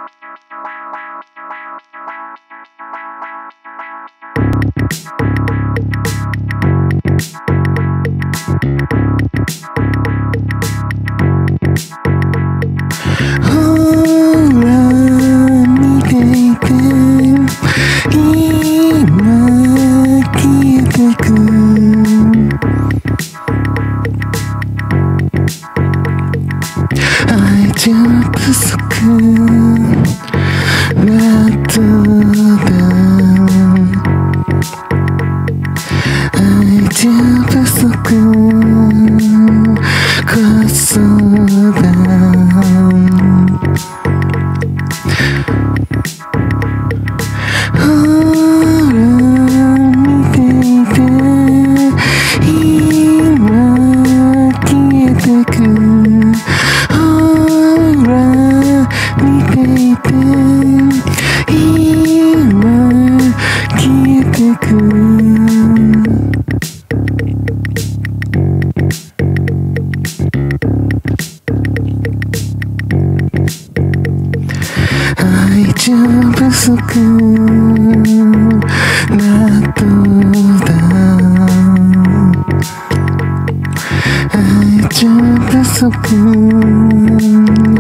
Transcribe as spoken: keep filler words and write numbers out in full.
愛情不足はどうだ、愛情不足壊そうだ、ほら見ていて今消えてく、見ていて今消えてく、愛情不足などだ、愛情不足